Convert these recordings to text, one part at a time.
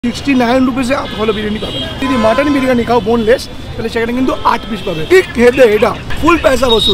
69 রুপিসে এত ভালো বিরিয়ানি পাবে না। যদি মাটন বিরিয়ানি খাও বোনলেস তাহলে সেখানে কিন্তু 8 পিস পাবে। ঠিক খেতে এটা ফুল পয়সা বসুল।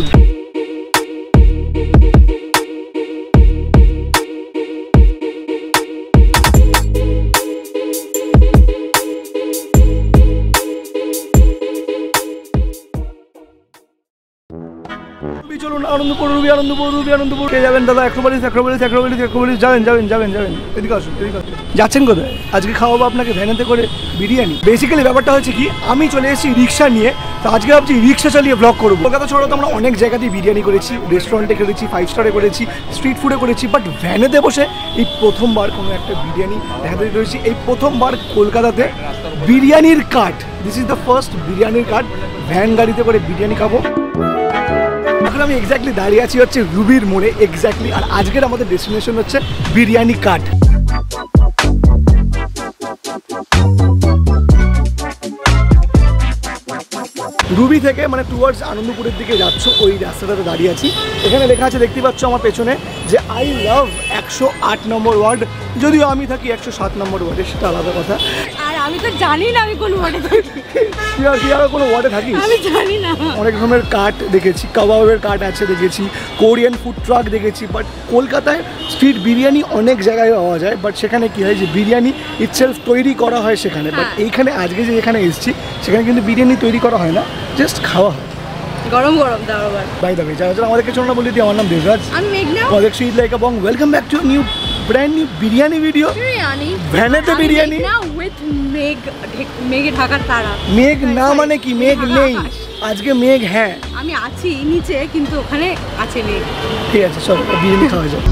চলুন আনন্দপুর রুবি আনন্দপুর কে যাবেন দাদা? অ্যাক্রোপলিস যাবেন এদিকে আসুন। যাচ্ছেন কোথায়? আজকে খাওয়াবো আপনাকে ভ্যানেতে করে বিরিয়ানি। বেসিক্যালি ব্যাপারটা হচ্ছে কি, আমি চলে এসেছি রিক্সা নিয়ে, তো আজকে ভাবছি রিক্সা চালিয়ে ব্লগ করবো। কলকাতা শহরে তো আমরা অনেক জায়গাতেই বিরিয়ানি করেছি, রেস্টুরেন্টে করেছি, 5 স্টারে করেছি, স্ট্রিট ফুডে করেছি, বাট ভ্যানেতে বসে এই প্রথমবার কোনো একটা বিরিয়ানি দেখাতে রয়েছি। এই প্রথমবার কলকাতাতে বিরিয়ানির cart, this is the first বিরিয়ানির কার্ট। ভ্যান গাড়িতে করে বিরিয়ানি খাবো। এখন আমি এক্স্যাক্টলি দাঁড়িয়ে আছি হচ্ছে রুবির মোড়ে এক্স্যাক্টলি, আর আজকের আমাদের ডেস্টিনেশন হচ্ছে বিরিয়ানি কাট। রুবি থেকে মানে টুয়ার্ডস আনন্দপুরের দিকে যাচ্ছ, ওই রাস্তাটাতে দাঁড়িয়ে আছি। এখানে লেখা আছে দেখতে পাচ্ছ আমার পেছনে যে আই লাভ 108 নম্বর ওয়ার্ড, যদিও আমি থাকি 107 নম্বর ওয়ার্ডে, সেটা আলাদা কথা। আর আমি তো জানি না আমি কোন ওয়ার্ডে থাকি। তুই আর কোনো ওয়ার্ডে থাকিস? আমি জানি না। অনেক রকমের কাট দেখেছি, কাবাবের কাট আছে দেখেছি, কোরিয়ান ফুড ট্রাক দেখেছি, বাট কলকাতায় স্ট্রিট বিরিয়ানি অনেক জায়গায় পাওয়া যায়, বাট সেখানে কী হয় যে বিরিয়ানি ইটসেলফ তৈরি করা হয় সেখানে, বাট এইখানে আজকে যে যেখানে এসেছি সেখানে কিন্তু বিরিয়ানি তৈরি করা হয় না, জাস্ট খাওয়া হয় গরম গরম দাওয়া। বাই দ্য ওয়ে, যারা আমাদেরকে চলনা বলে দিই, আমার নাম দেবরাজ, আমি মেঘনা, আমাদের সুইট লাইক এবং welcome back to new brand new biryani video. ভ্যানেতে biryani with মেঘ, মেঘে ঢাকার তারা। মেঘ না মানে কি? মেঘ নেই আজকে, মেঘ হ্যাঁ আমি আছি নিচে, কিন্তু ওখানে আছে মেঘ। ঠিক আছে, চল বিরিয়ানি খাওয়া যায়।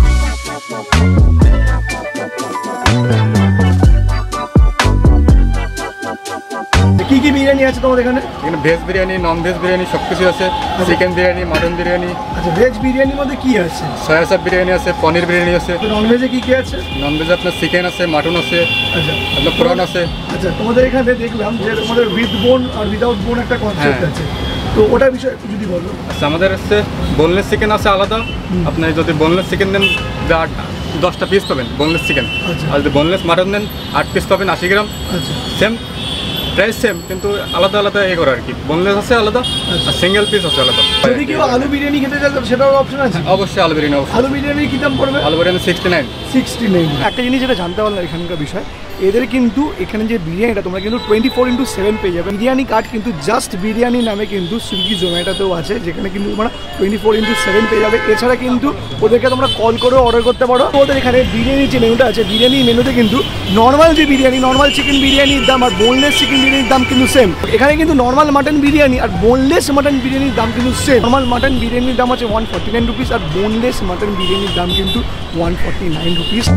কি কি বিরিয়ানি আছে তোমাদের এখানে? এখানে veg biryani, non veg biryani সব কিছু আছে। Chicken biryani, mutton biryani. আচ্ছা, ভেজ বিরিয়ানির মধ্যে কি আছে? সয়া চাপ বিরিয়ানি আছে, পনির বিরিয়ানি আছে। নন ভেজে কি কি আছে? নন ভেজে আপনার চিকেন আছে, মাটন আছে, আচ্ছা আপনার প্রন আছে। আচ্ছা, তোমাদের এখানে দেখলাম যে তোমাদের উইথ বোন আর উইদাউট বোন একটা কনসেপ্ট আছে, তো ওটার বিষয়ে একটু যদি বলো। আচ্ছা, আমাদের হচ্ছে বোনলেস চিকেন আছে আলাদা। আপনি যদি বোনলেস চিকেন নেন 10টা পিস পাবেন বোনলেস চিকেন। আর যদি বোনলেস মাটন নেন 8 পিস পাবেন 80 গ্রাম। আচ্ছা, সেম প্রাইস সেম, কিন্তু আলাদা আলাদা এ করে আর কি। বোনলেস আছে আলাদা আর সিঙ্গেল পিস আছে আলাদা। যদি কেউ আলু বিরিয়ানি খেতে চায় সেটাও অপশন আছে? অবশ্যই আলু বিরিয়ানি। আলু বিরিয়ানি কি দাম পড়বে? আলু বিরিয়ানি 69। একটা জিনিস যেটা জানতে পারলাম এখানকার বিষয়, এদের কিন্তু এখানে যে বিরিয়ানিটা তোমরা কিন্তু 24/7 পেয়ে যাবে। বিরিয়ানি কার্ড কিন্তু জাস্ট বিরিয়ানি নামে কিন্তু সুইগি জোম্যাটোতেও আছে, যেখানে কিন্তু তোমরা 24/7 পেয়ে যাবে। এছাড়া কিন্তু ওদেরকে তোমরা কল করেও অর্ডার করতে পারো। ওদের এখানে বিরিয়ানির যে মেনুটা আছে, বিরিয়ানি মেনুতে কিন্তু নর্মাল যে বিরিয়ানি, নর্মাল চিকেন বিরিয়ানির দাম আর বোনলেস চিকেন বিরিয়ানির দাম কিন্তু সেম। এখানে কিন্তু নর্মাল মাটন বিরিয়ানি আর বোনলেস মাটন বিরিয়ানির দাম কিন্তু সেম। নর্মাল মাটন বিরিয়ানির দাম আছে 149 রুপিস আর বোনলেস মাটন বিরিয়ানির দাম কিন্তু 149 রুপিস।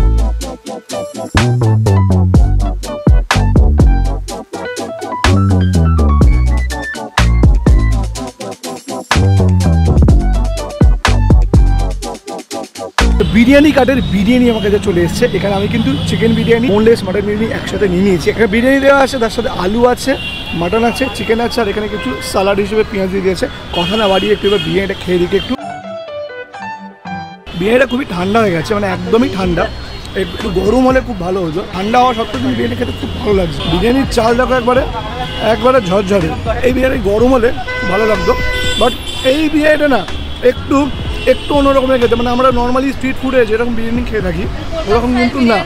বিরিয়ানি কার্ডের বিরিয়ানি আমার কাছে চলে এসেছে। এখানে আমি কিন্তু chicken biryani, boneless mutton biryani একসাথে নিয়ে নিয়েছি। এখানে বিরিয়ানি দেওয়া আছে, তার সাথে আলু আছে, মাটন আছে, চিকেন আছে, আর এখানে কিছু সালাড হিসেবে পেঁয়াজ দিয়ে দিয়েছে। কথা না বাড়িয়ে একটু এবার বিরিয়ানিটা খেয়ে দিকে একটু। বিরিয়ানিটা খুবই ঠান্ডা হয়ে গেছে, মানে একদমই ঠান্ডা। একটু গরম হলে খুব ভালো হতো, ঠান্ডা হওয়া সত্ত্বেও কিন্তু বিরিয়ানি খেতে খুব ভালো লাগছে। বিরিয়ানির চাল দেখো একবারে ঝরঝরে। এই বিরিয়ানি গরম হলে ভালো লাগতো, বাট এই বিরিয়ানিটা না একটু অন্যরকমের খেতে, মানে আমরা নর্মালি স্ট্রিট ফুডে যেরকম বিরিয়ানি খেয়ে থাকি ওরকম কিন্তু না,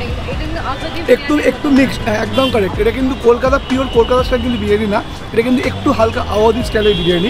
একটু মিক্স। একদম কারেক্ট, এটা কিন্তু কলকাতা পিওর কলকাতা স্টাইল কিন্তু বিরিয়ানি না, এটা কিন্তু একটু হালকা আওয়াজি স্টাইলের বিরিয়ানি।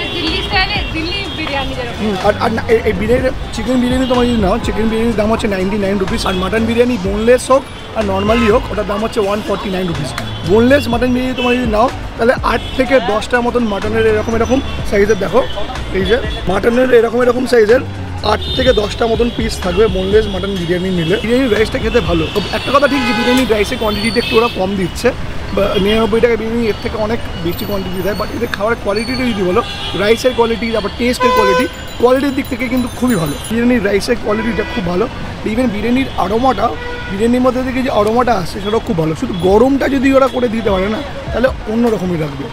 আর এই বিরিয়ানি, চিকেন বিরিয়ানি তোমার যদি নাও, চিকেন বিরিয়ানির দাম হচ্ছে 99 রুপিস, আর মাটন বিরিয়ানি বোনলেস হোক আর নর্মালি হোক ওটার দাম হচ্ছে 149 রুপিস। বোনলেস মাটন বিরিয়ানি তোমার যদি নাও তাহলে 8 থেকে 10টার মতন মাটনের এরকম সাইজের, দেখো এই যে মাটনের এরকম সাইজের 8 থেকে 10টা মতন পিস থাকবে বোনলেস মাটন বিরিয়ানি নিলে। বিরিয়ানির রাইসটা খেতে ভালো। একটা কথা ঠিক যে বিরিয়ানির রাইসের কোয়ান্টিটিটা একটু ওরা কম দিচ্ছে, 99 টাকা বিরিয়ানি এর থেকে অনেক বেশি কোয়ান্টিটি দেয়, বাট এদের খাওয়ার কোয়ালিটিটা যদি বলো, রাইসের কোয়ালিটি, তারপর টেস্টের কোয়ালিটির দিক থেকে কিন্তু খুবই ভালো। বিরিয়ানির রাইসের কোয়ালিটিটা খুব ভালো। ইভেন বিরিয়ানির আরোমাটা, বিরিয়ানির মধ্যে থেকে যে আরোমাটা আসছে সেটাও খুব ভালো। শুধু গরমটা যদি ওরা করে দিতে পারে না তাহলে অন্যরকমই লাগবে।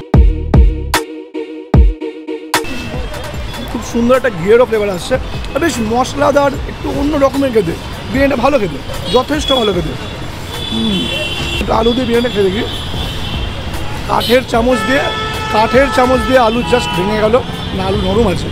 খুব সুন্দর একটা ঘিয়েরও ফ্লেভার আসছে, আর বেশ মশলাদার, একটু অন্য রকমের খেতে। বিরিয়ানিটা ভালো খেতে, যথেষ্ট ভালো খেতে। একটু আলু দিয়ে বিরিয়ানি খেয়ে দেখি। কাঠের চামচ দিয়ে আলু জাস্ট ভেঙে গেল না, আলু নরম আছে।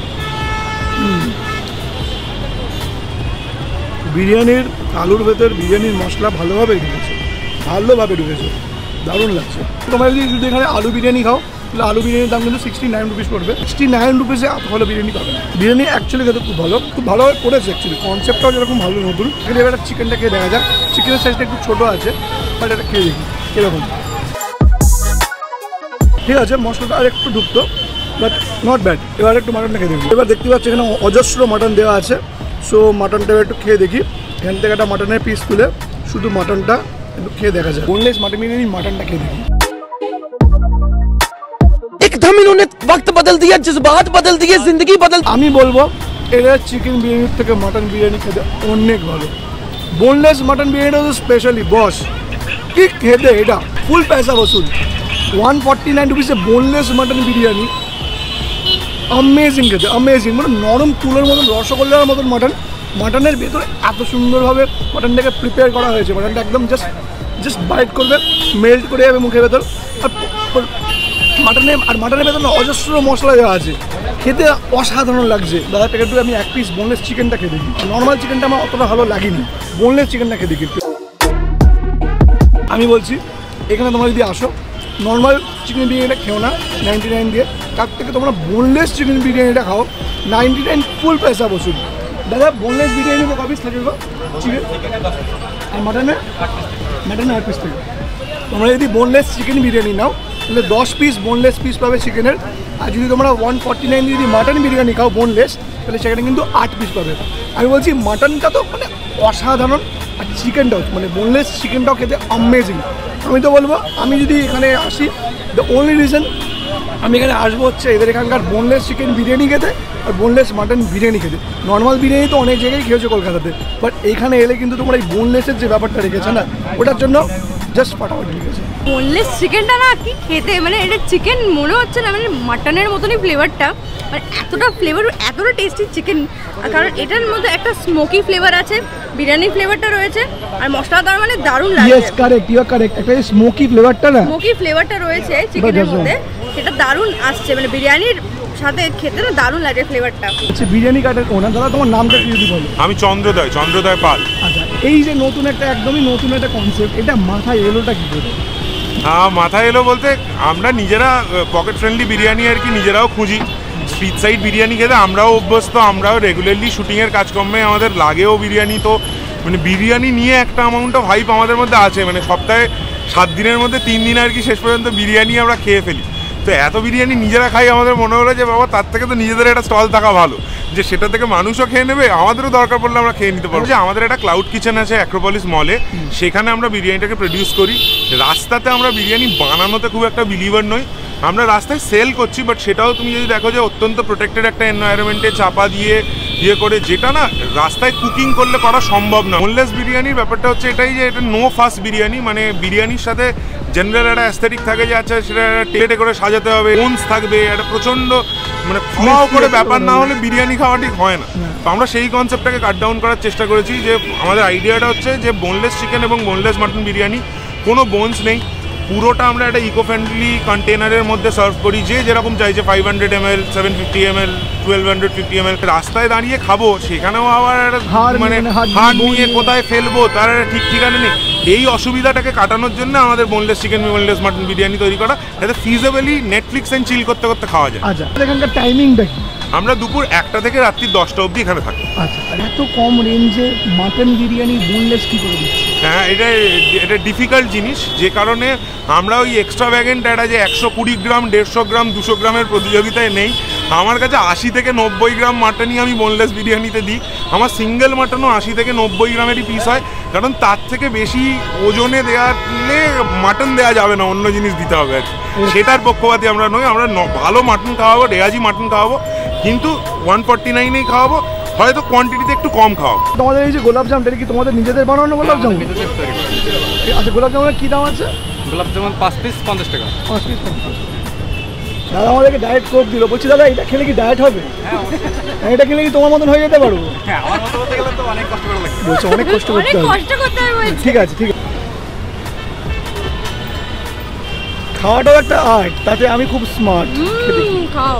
বিরিয়ানির আলুর ভেতর বিরিয়ানির মশলা ভালোভাবে ঢুকেছে, দারুণ লাগছে। তোমরা যদি এখানে আলু বিরিয়ানি খাও তাহলে আলু বিরিয়ানির দাম কিন্তু 69 রুপিস পড়বে। 69 রুপিসে এত ভালো বিরিয়ানি পাবে না। বিরিয়ানি অ্যাকচুয়ালি খেতে খুব ভালোভাবে করেছে অ্যাকচুয়ালি, কনসেপ্টটাও যেরকম ভালো নতুন। এখানে এবার চিকেনটা খেয়ে দেখা যাক। চিকেনের সাইজটা একটু ছোটো আছে, বাট এটা খেয়ে দেখি কীরকম। ঠিক আছে, মশলাটা আর একটু ঢুকতো, বাট নট ব্যাড। এবার একটু মাটনটা খেয়ে দেখি। এবার দেখতে পাচ্ছি এখানে অজস্র মাটন দেওয়া আছে। সো মাটনটা একটু খেয়ে দেখি। এখান থেকে একটা মাটনের পিস তুলে শুধু মাটনটা একটু খেয়ে দেখা যায়। বোনলেস মাটন বিরিয়ানি, মাটনটা খেয়ে দেখি। एकदम इन्होंने वक्त बदल दिया, जज्बात बदल दिए, जिंदगी बदल। আমি বলবো এটা চিকেন বিরিয়ানির থেকে মাটন বিরিয়ানি খেতে অনেক ভালো। বোনলেস মাটন বিরিয়ানিটা তো স্পেশালি বস কি খেতে, এটা ফুল পয়সা বসুল। 149 রুপিসে বোনলেস মাটন বিরিয়ানি, অ্যামেজিং খেতে, অ্যামেজিং। মানে নরম তুলোর মতন, রসগোল্লার মতন মাটন। মাটনের ভেতরে এত সুন্দরভাবে মাটনটাকে প্রিপেয়ার করা হয়েছে। মাটনটা একদম জাস্ট বাইট করবে, মেল্ট করে যাবে মুখের ভেতর। আর মাটনের ভেতর অজস্র মশলা দেওয়া আছে, খেতে অসাধারণ লাগছে। দাদা থেকে একটু আমি এক পিস বোনলেস চিকেনটা খেয়ে দেখি। নর্মাল চিকেনটা আমার অতটা ভালো লাগেনি, বোনলেস চিকেনটা খেয়ে দেখি। আমি বলছি এখানে তোমরা যদি আসো নর্মাল চিকেন বিরিয়ানিটা খেও না 99 দিয়ে, তার থেকে তোমরা বোনলেস চিকেন বিরিয়ানিটা খাও 99 ফুল পয়সা বসুন। দাদা বোনলেস বিরিয়ানি ক পিস থাকে গো চিকেন, আর মাটনে 8 পিস থাকে। তোমরা যদি বোনলেস চিকেন বিরিয়ানি নাও তাহলে 10 পিস বোনলেস পিস পাবে চিকেনের। আর যদি তোমরা 149 যদি মাটন বিরিয়ানি খাও বোনলেস, তাহলে সেখানে কিন্তু 8 পিস পাবে। আমি বলছি মাটনটা তো মানে অসাধারণ, আর চিকেনটাও মানে বোনলেস চিকেনটাও খেতে অ্যামেজিং। আমি তো বলবো আমি যদি এখানে আসি, দ্য ওনলি রিজন আমি এখানে আসবো হচ্ছে এদের এখানকার বোনলেস চিকেন বিরিয়ানি খেতে আর বোনলেস মাটন বিরিয়ানি খেতে। নর্মাল বিরিয়ানি তো অনেক জায়গায় খেয়েছো কলকাতাতে, বাট এইখানে এলে কিন্তু তোমরা এই বোনলেসের যে ব্যাপারটা রেখেছে না, ওটার জন্য জাস্ট ফাটাফাটি লেগেছে। বোনলেস চিকেনটা না কি খেতে, মানে এটা চিকেন মনে হচ্ছে না, মানে মাটনের মতনই ফ্লেভারটা, মানে এতটা ফ্লেভার, এতটা টেস্টি চিকেন। কারণ এটার মধ্যে একটা স্মোকি ফ্লেভার আছে, বিরিয়ানি ফ্লেভারটা রয়েছে, আর মশলাটা মানে দারুণ লাগে। Yes correct, you are correct. একটা স্মোকি ফ্লেভারটা না, স্মোকি ফ্লেভারটা রয়েছে চিকেনের মধ্যে, সেটা দারুণ আসছে, মানে বিরিয়ানির সাথে খেতে না দারুণ লাগে ফ্লেভারটা। আচ্ছা বিরিয়ানি কাটের ওনার দাদা তোমার নামটা কি যদি বলো? আমি চন্দ্রোদয় পাল। আচ্ছা এই যে নতুন একটা একদমই নতুন একটা কনসেপ্ট, এটা মাথায় এলোটা কি করে? মাথায় এলো বলতে আমরা নিজেরা পকেট ফ্রেন্ডলি বিরিয়ানি আর কি নিজেরাও খুঁজি। স্ট্রিট সাইড বিরিয়ানি খেতে আমরাও অভ্যস্ত, আমরাও রেগুলারলি শুটিংয়ের কাজকর্মে আমাদের লাগেও বিরিয়ানি। তো মানে বিরিয়ানি নিয়ে একটা অ্যামাউন্ট অফ হাইপ আমাদের মধ্যে আছে, মানে সপ্তাহে 7 দিনের মধ্যে 3 দিন আর কি শেষ পর্যন্ত বিরিয়ানি আমরা খেয়ে ফেলি। তো এত বিরিয়ানি নিজেরা খাই, আমাদের মনে হলো যে বাবা তার থেকে তো নিজেদের একটা স্টল থাকা ভালো, যে সেটা থেকে মানুষও খেয়ে নেবে, আমাদেরও দরকার পড়লে আমরা খেয়ে নিতে পারবো। যে আমাদের একটা ক্লাউড কিচেন আছে অ্যাক্রোপলিস মলে, সেখানে আমরা বিরিয়ানিটাকে প্রডিউস করি। রাস্তাতে আমরা বিরিয়ানি বানানোতে খুব একটা বিলিভার নই, আমরা রাস্তায় সেল করছি, বাট সেটাও তুমি যদি দেখো যে অত্যন্ত প্রোটেক্টেড একটা এনভায়রনমেন্টে চাপা দিয়ে করে, যেটা না রাস্তায় কুকিং করলে করা সম্ভব না। বোনলেস বিরিয়ানির ব্যাপারটা হচ্ছে এটাই যে এটা নো ফাস্ট বিরিয়ানি, মানে বিরিয়ানির সাথে জেনারেল একটা অ্যাস্থেটিক থাকে যে আচ্ছা সেটা টেটে করে সাজাতে হবে, বোনস থাকবে, একটা প্রচণ্ড মানে খাওয়াও করে ব্যাপার না হলে বিরিয়ানি খাওয়া ঠিক হয় না। তো আমরা সেই কনসেপ্টটাকে কাট ডাউন করার চেষ্টা করেছি, যে আমাদের আইডিয়াটা হচ্ছে যে বোনলেস চিকেন এবং বোনলেস মাটন বিরিয়ানি, কোনো বোনস নেই, পুরোটা আমরা একটা ইকো ফ্রেন্ডলি কন্টেনারের মধ্যে সার্ভ করি, যে যেরকম চাইছে 500 ml, 750 ml, 1250 ml। রাস্তায় দাঁড়িয়ে খাবো, সেখানেও আবার মানে হাড় নিয়ে কোথায় ফেলবো তার ঠিক ঠিকানা নেই। এই অসুবিধাটাকে কাটানোর জন্য আমাদের boneless chicken boneless mutton biryani তৈরি করা, যাতে ফিজেবলি নেটফ্লিক্স এন্ড চিল করতে করতে খাওয়া যায়। আচ্ছা এখানকার টাইমিংটা কি? আমরা দুপুর 1টা থেকে রাত্রি 10টা অবধি এখানে থাকি। আচ্ছা এত কম রেঞ্জে মাটন বিরিয়ানি বোনলেস কি করে দিচ্ছে? হ্যাঁ এটা ডিফিকাল্ট জিনিস, যে কারণে আমরা ওই এক্সট্রা ভ্যাগেন্ট একটা যে 120 গ্রাম 150 গ্রাম 200 গ্রামের প্রতিযোগিতায় নেই। আমার কাছে 80 থেকে 90 গ্রাম মাটনই আমি বোনলেস বিরিয়ানিতে দিই। আমার সিঙ্গেল মাটনও 80 থেকে 90 গ্রামেরই পিস হয়, কারণ তার থেকে বেশি ওজনে দেওয়ালে মাটন দেওয়া যাবে না, অন্য জিনিস দিতে হবে আর কি। সেটার পক্ষপাতী আমরা নই, আমরা ভালো মাটন খাওয়াবো, রেয়াজি মাটন খাওয়াবো, কিন্তু 149এই খাওয়াবো, হয়তো কোয়ান্টিটিতে একটু কম খাওয়াবো। তোমাদের এই যে গোলাপ জামটা কি তোমাদের নিজেদের বানানো গোলাপ জামুন? আচ্ছা গোলাপ জামুনের কী দাম আছে? গোলাপ জামুন 5 পিস 50 টাকা। 5 পিস 50 টাকা। দাদা আমাদেরকে ডায়েট কোক দিল, বলছি দাদা এটা খেলে কি ডায়েট হবে? এটা খেলে কি তোমার মতন হয়ে যেতে পারবো? হ্যাঁ আমার মতো বলতে গেলে তো অনেক কষ্ট করা লাগে। বলছে অনেক কষ্ট করতে হবে। কষ্ট করতে হবে। ঠিক আছে ঠিক আছে। খাওয়াটাও একটা আর্ট, তাতে আমি খুব স্মার্ট। খাও।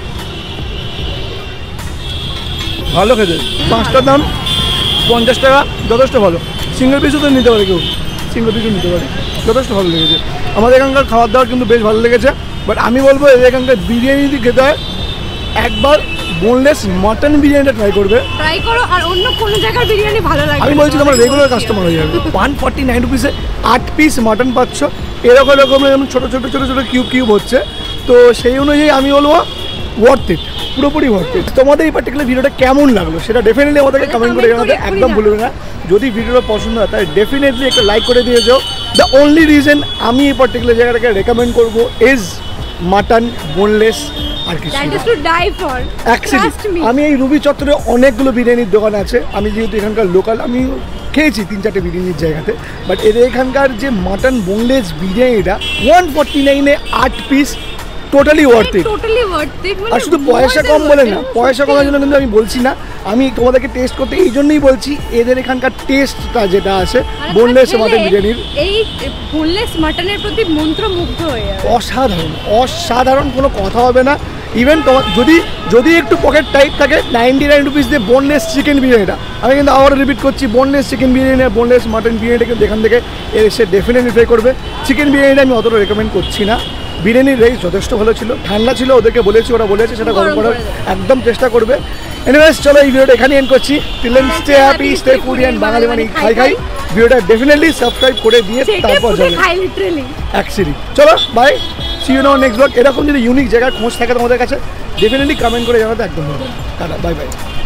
ভালো খেতে, 5টার দাম 50 টাকা, যথেষ্ট ভালো। সিঙ্গেল পিসও তো নিতে পারে কেউ, সিঙ্গেল পিসও নিতে পারে, যথেষ্ট ভালো লেগেছে। আমাদের এখানকার খাবার দাবার কিন্তু বেশ ভালো লেগেছে, বাট আমি বলবো এদের এখানকার বিরিয়ানি যদি খেতে হয় একবার বোনলেস মাটন বিরিয়ানিটা ট্রাই করবে। ট্রাই করো, আর অন্য কোনো জায়গার বিরিয়ানি ভালো লাগে আমি বলছি তোমার রেগুলার কাস্টমার হয়ে যাবে। 149 রুপিসে 8 পিস মাটন পাচ্ছ, এরকম ছোটো ছোটো ছোটো ছোটো কিউব কিউব হচ্ছে, তো সেই অনুযায়ী আমি বলবো ওয়ার্থ ইট, পুরোপুরি ওয়ার্থ ইট। তোমাদের এই পার্টিকুলার ভিডিওটা কেমন লাগলো সেটা ডেফিনেটলি আমাদেরকে কমেন্ট করে জানাতে একদম ভুলবে না। যদি ভিডিওটা পছন্দ হয় তাহলে ডেফিনেটলি একটা লাইক করে দিয়ে যাও। দ্য অনলি রিজন আমি এই পার্টিকুলার জায়গাটাকে রেকমেন্ড করবো ইজ মাটন বোনলেস, আর কিছু অ্যাকচুয়ালি আমি এই রুবি চত্বরে অনেকগুলো বিরিয়ানির দোকান আছে, আমি যেহেতু এখানকার লোকাল, আমি খেয়েছি 3-4টে বিরিয়ানির জায়গাতে, বাট এদের এখানকার যে মাটন বোনলেস বিরিয়ানিটা 149-এ 8 পিস টোটালি ওয়ার্থ ইট। আর শুধু পয়সা কম বলে না, পয়সা কমার জন্য কিন্তু আমি বলছি না, আমি তোমাদেরকে টেস্ট করতে এই জন্যই বলছি, এদের এখানকার টেস্টটা যেটা আছে বোনলেস মাটন বিরিয়ানির, এই বোনলেস মাটনের প্রতি মন্ত্রমুগ্ধ হয়ে যাবে। অসাধারণ, অসাধারণ, কোনো কথা হবে না। ইভেন তোমার যদি একটু পকেট টাইট থাকে 99 রুপিস দিয়ে বোনলেস চিকেন বিরিয়ানিটা, আমি কিন্তু আবার রিপিট করছি, বোনলেস চিকেন বিরিয়ানি আর বোনলেস মাটন বিরিয়ানিটা কিন্তু এখান থেকে এসে ডেফিনেটলি ট্রাই করবে। চিকেন বিরিয়ানিটা আমি অতটা রেকমেন্ড করছি না, বিরিয়ানির রেস যথেষ্ট ভালো ছিল, ঠান্ডা ছিল, ওদেরকে বলেছি, ওরা বলেছে সেটা গরম করার একদম চেষ্টা করবে। এনিওয়েজ চলো এই ভিডিওটা এখানে এন্ড করছি। Till then stay happy, stay foodie and Bangali মানে খাই। ভিডিওটা ডেফিনেটলি সাবস্ক্রাইব করে দিয়ে তারপর যাবে অ্যাকচুয়ালি। চলো bye, see you now next vlog. এরকম যদি ইউনিক জায়গার খোঁজ থাকে তোমাদের কাছে ডেফিনেটলি কমেন্ট করে জানাতে একদম ভালো। Tata, bye by.